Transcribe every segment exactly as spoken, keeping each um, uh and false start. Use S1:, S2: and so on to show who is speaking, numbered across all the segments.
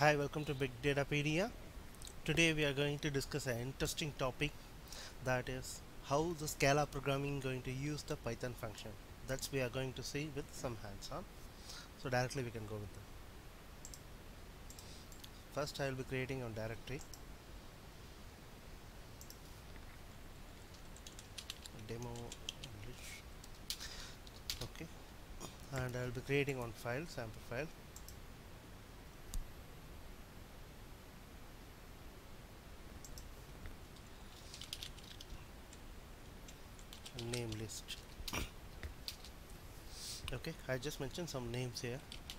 S1: Hi, welcome to Big Datapedia. Today we are going to discuss an interesting topic, that is how the Scala programming going to use the Python function. That's we are going to see with some hands-on. So directly we can go with that. First I will be creating a directory, demo English. Okay, and I will be creating one file, sample file. Name list. Okay, I just mentioned some names here: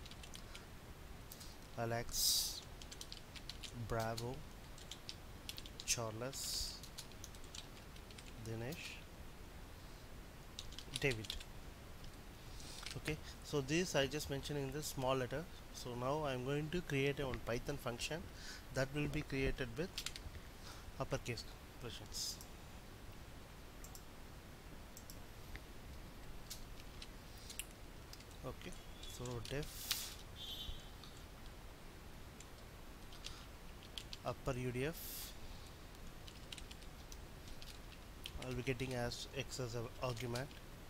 S1: Alex, Bravo, Charles, Dinesh, David. Okay, so this I just mentioned in the small letter. So now I'm going to create a one Python function that will be created with uppercase versions. Okay, so def upper U D F I'll be getting as x as an argument,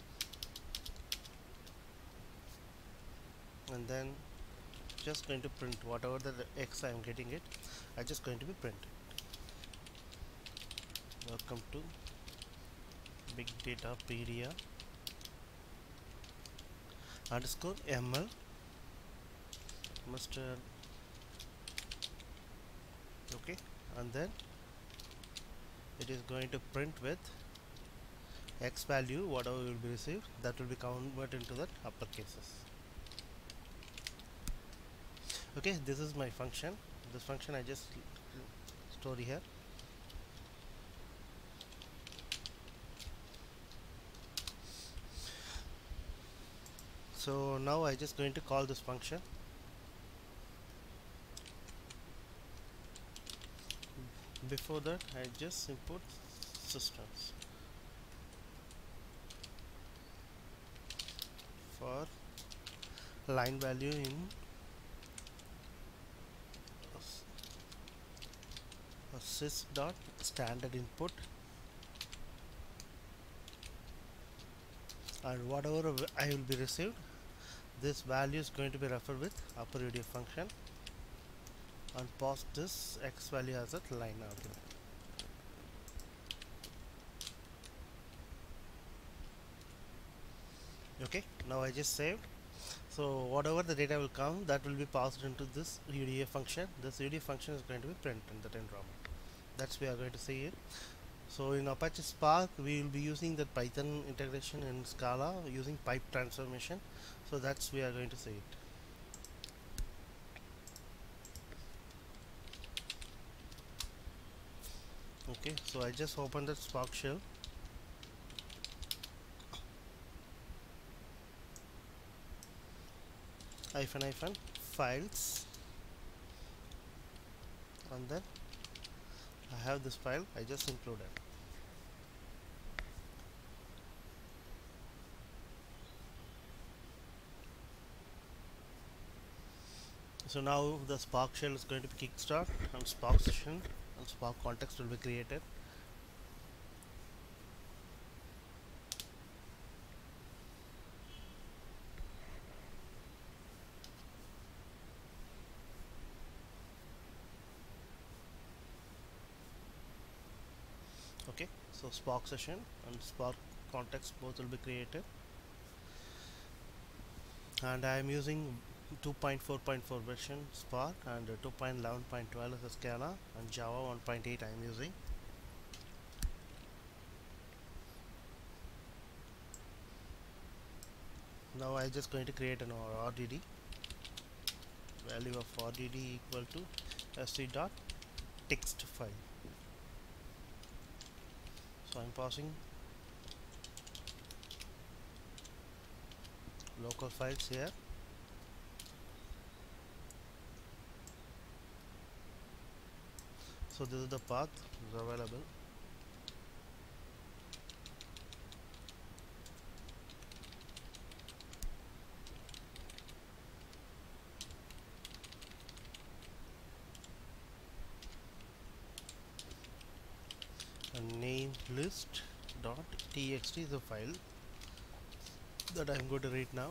S1: and then just going to print whatever the x I am getting it. I just going to be print. Welcome to Big Datapedia underscore ml mustard. Okay, and then it is going to print with x value, whatever will be received, that will be converted into that upper cases. Okay, this is my function. This function I just store here. So now I just going to call this function. Before that I just import systems for line value in sys dot standard input, and whatever I will be received, this value is going to be referred with upper U D F function, and pass this x value as a line argument. Okay, now I just saved. So whatever the data will come, that will be passed into this U D F function. This U D F function is going to be print in the environment. That's we are going to see it. So in Apache Spark we will be using the Python integration in Scala using pipe transformation. So that's we are going to see it. Okay, so I just opened the Spark shell. Hyphen hyphen files, and then I have this file I just included. So now the Spark shell is going to be kickstart, and Spark session and Spark context will be created. Okay, so Spark session and Spark context both will be created, and I am using two point four point four version Spark and two point eleven point twelve as a Scala, and Java one point eight I am using. Now I just going to create an R D D. Value of R D D equal to sc dot text file. So I'm passing local files here. So this is the path is available. list dot txt is a file that I'm going to read now.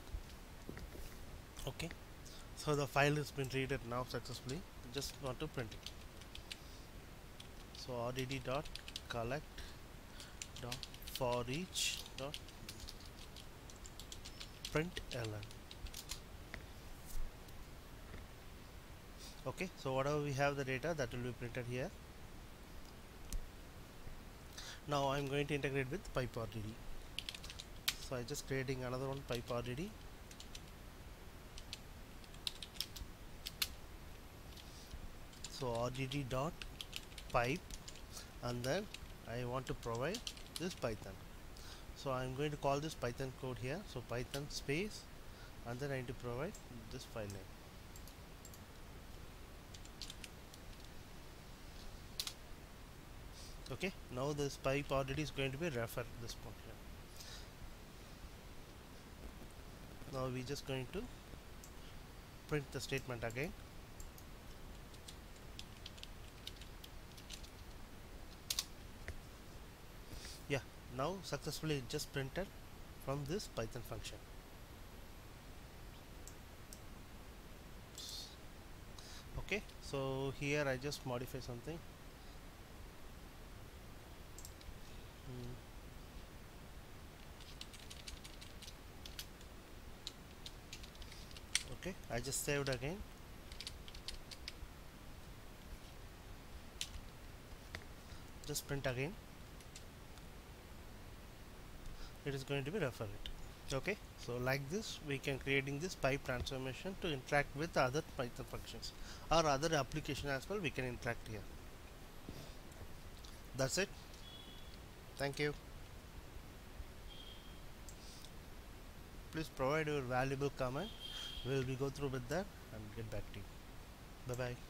S1: Okay, so the file has been read now successfully. Just want to print it. So rdd dot collect dot for each dot print ln. Okay, so whatever we have the data that will be printed here. Now I'm going to integrate with PyPortdd. So I just creating another one, PyPortdd. So rdd dot pipe, and then I want to provide this Python. So I'm going to call this Python code here. So Python space, and then I need to provide this file name. Okay, now this pipe already is going to be refer this point here. Now we just going to print the statement again. Yeah, now successfully it just printed from this Python function. Okay, so here I just modify something. Hmm. Okay, I just saved again. Just print again. It is going to be refer it. Okay, so like this we can creating this pipe transformation to interact with other Python functions or other application as well. We can interact here. That's it. Thank you. Please provide your valuable comment. We will be go through with that and get back to you. Bye bye.